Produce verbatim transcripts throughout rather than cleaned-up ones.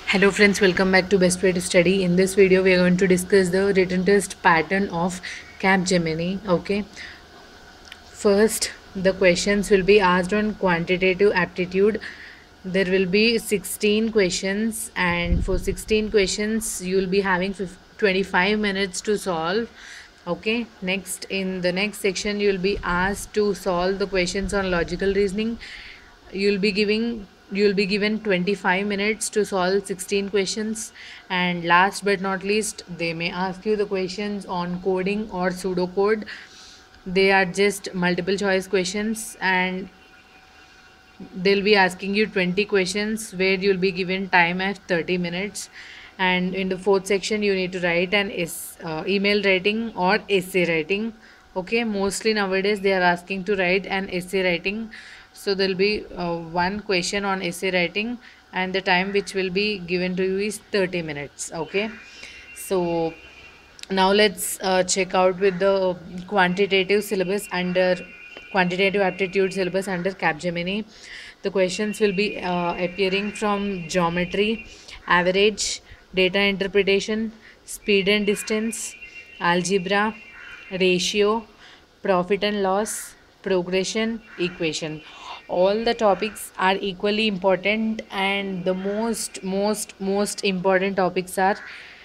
Hello friends, welcome back to Best Way to Study. In this video, we are going to discuss the written test pattern of Capgemini. Okay. First, the questions will be asked on quantitative aptitude. There will be sixteen questions, and for sixteen questions, you will be having twenty-five minutes to solve. Okay. Next, in the next section, you will be asked to solve the questions on logical reasoning. You'll be giving you'll be given twenty-five minutes to solve sixteen questions, and last but not least, they may ask you the questions on coding or pseudocode. They are just multiple choice questions, and they'll be asking you twenty questions where you'll be given time as thirty minutes. And in the fourth section, you need to write an es- uh, email writing or essay writing. Okay, mostly nowadays they are asking to write an essay writing, so there'll be uh, one question on essay writing, and the time which will be given to you is thirty minutes. Okay, so now let's uh, check out with the quantitative syllabus under quantitative aptitude syllabus under Capgemini. The questions will be uh, appearing from geometry, average, data interpretation, speed and distance, algebra, ratio, profit and loss, progression, equation. All the topics are equally important, and the most most most important topics are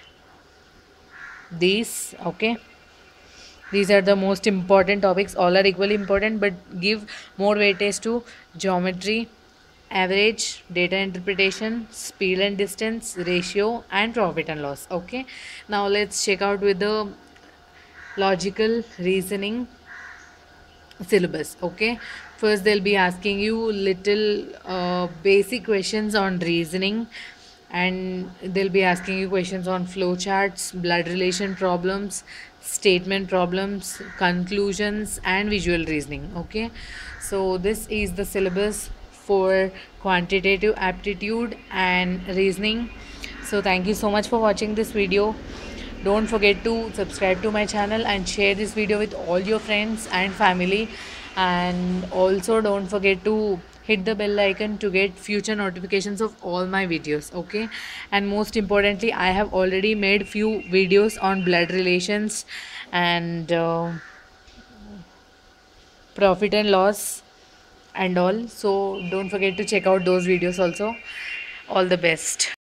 these. Okay, these are the most important topics. All are equally important, but give more weightage to geometry, average, data interpretation, speed and distance, ratio, and profit and loss. Okay, now let's check out with the logical reasoning syllabus. Okay, first they'll be asking you little uh, basic questions on reasoning, and they'll be asking you questions on flowcharts, blood relation problems, statement problems, conclusions, and visual reasoning. Okay, so this is the syllabus for quantitative aptitude and reasoning. So thank you so much for watching this video. Don't forget to subscribe to my channel and share this video with all your friends and family, and also don't forget to hit the bell icon to get future notifications of all my videos. Okay, and most importantly, I have already made few videos on blood relations and uh, profit and loss and all, so don't forget to check out those videos also. All the best.